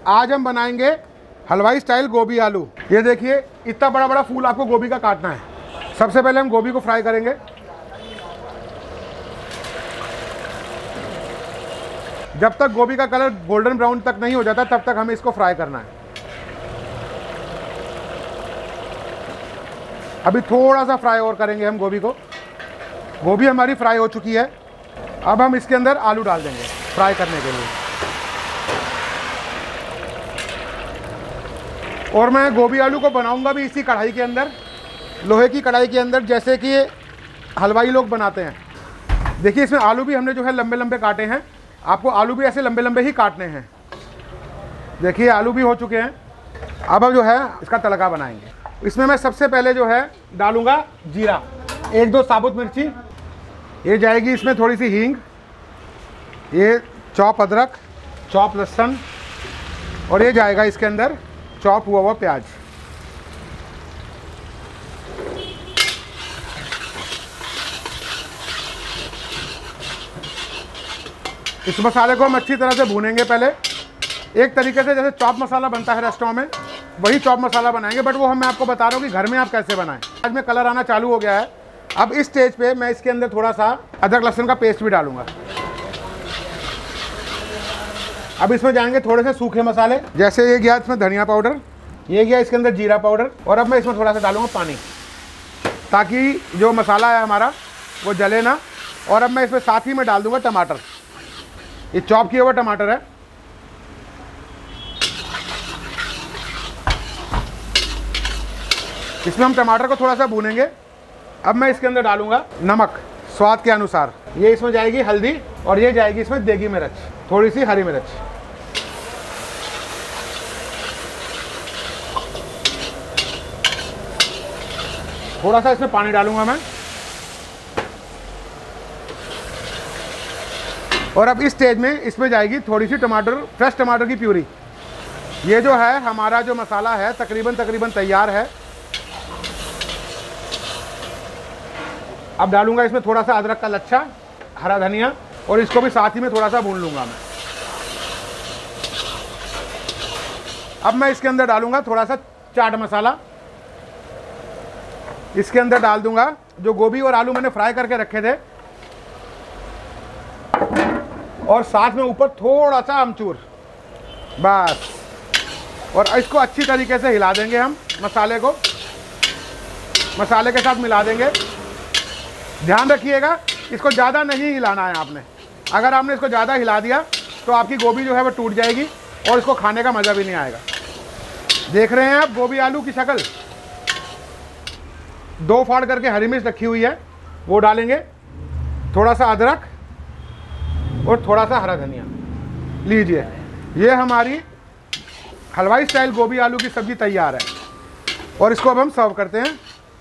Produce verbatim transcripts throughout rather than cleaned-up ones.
आज हम बनाएंगे हलवाई स्टाइल गोभी आलू। ये देखिए इतना बड़ा बड़ा फूल आपको गोभी का काटना है। सबसे पहले हम गोभी को फ्राई करेंगे। जब तक गोभी का कलर गोल्डन ब्राउन तक नहीं हो जाता तब तक हमें इसको फ्राई करना है। अभी थोड़ा सा फ्राई और करेंगे हम गोभी को। गोभी हमारी फ्राई हो चुकी है। अब हम इसके अंदर आलू डाल देंगे फ्राई करने के लिए। और मैं गोभी आलू को बनाऊंगा भी इसी कढ़ाई के अंदर, लोहे की कढ़ाई के अंदर, जैसे कि हलवाई लोग बनाते हैं। देखिए इसमें आलू भी हमने जो है लंबे लंबे काटे हैं। आपको आलू भी ऐसे लंबे लंबे ही काटने हैं। देखिए आलू भी हो चुके हैं। अब हम जो है इसका तड़का बनाएंगे। इसमें मैं सबसे पहले जो है डालूंगा जीरा, एक दो साबुत मिर्ची, ये जाएगी इसमें थोड़ी सी हींग, ये चॉप अदरक, चॉप लहसुन, और ये जाएगा इसके अंदर चॉप हुआ हुआ प्याज। इस मसाले को हम अच्छी तरह से भूनेंगे। पहले एक तरीके से जैसे चॉप मसाला बनता है रेस्टोरेंट में, वही चॉप मसाला बनाएंगे, बट वो हम मैं आपको बता रहा हूँ कि घर में आप कैसे बनाएं। आज में कलर आना चालू हो गया है। अब इस स्टेज पे मैं इसके अंदर थोड़ा सा अदरक लहसुन का पेस्ट भी डालूंगा। अब इसमें जाएंगे थोड़े से सूखे मसाले, जैसे ये गया इसमें धनिया पाउडर, ये गया इसके अंदर जीरा पाउडर, और अब मैं इसमें थोड़ा सा डालूंगा पानी, ताकि जो मसाला है हमारा वो जले ना। और अब मैं इसमें साथ ही में डाल दूंगा टमाटर, ये चॉप किया हुआ टमाटर है। इसमें हम टमाटर को थोड़ा सा भूनेंगे। अब मैं इसके अंदर डालूंगा नमक स्वाद के अनुसार, ये इसमें जाएगी हल्दी, और ये जाएगी इसमें देगी मिर्च, थोड़ी सी हरी मिर्च। थोड़ा सा इसमें पानी डालूंगा मैं। और अब इस स्टेज में इसमें जाएगी थोड़ी सी टमाटर, फ्रेश टमाटर की प्यूरी। ये जो है हमारा जो मसाला है तकरीबन तकरीबन तैयार है। अब डालूंगा इसमें थोड़ा सा अदरक का लच्छा, हरा धनिया, और इसको भी साथ ही में थोड़ा सा भून लूंगा मैं। अब मैं इसके अंदर डालूंगा थोड़ा सा चाट मसाला। इसके अंदर डाल दूंगा जो गोभी और आलू मैंने फ्राई करके रखे थे, और साथ में ऊपर थोड़ा सा अमचूर, बस। और इसको अच्छी तरीके से हिला देंगे हम। मसाले को मसाले के साथ मिला देंगे। ध्यान रखिएगा इसको ज़्यादा नहीं हिलाना है आपने। अगर आपने इसको ज़्यादा हिला दिया तो आपकी गोभी जो है वो टूट जाएगी और इसको खाने का मज़ा भी नहीं आएगा। देख रहे हैं आप गोभी आलू की शक्ल। दो फाड़ करके हरी मिर्च रखी हुई है, वो डालेंगे, थोड़ा सा अदरक और थोड़ा सा हरा धनिया। लीजिए ये हमारी हलवाई स्टाइल गोभी आलू की सब्ज़ी तैयार है। और इसको अब हम सर्व करते हैं।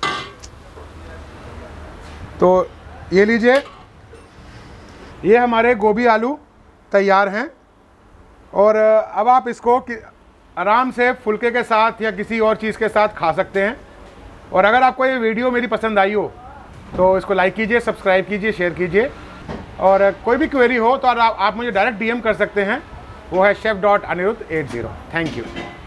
तो ये लीजिए, ये हमारे गोभी आलू तैयार हैं। और अब आप इसको आराम से फुल्के के साथ या किसी और चीज़ के साथ खा सकते हैं। और अगर आपको ये वीडियो मेरी पसंद आई हो तो इसको लाइक कीजिए, सब्सक्राइब कीजिए, शेयर कीजिए। और कोई भी क्वेरी हो तो आप मुझे डायरेक्ट डीएम कर सकते हैं। वो है chef dot Anirudh at zero. Thank you.